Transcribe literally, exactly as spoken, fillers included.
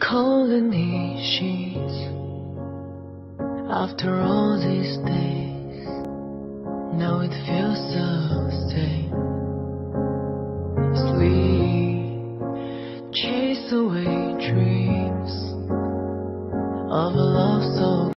cold in these sheets. After all these days, now it feels the same. Sleep, chase away dreams of a love so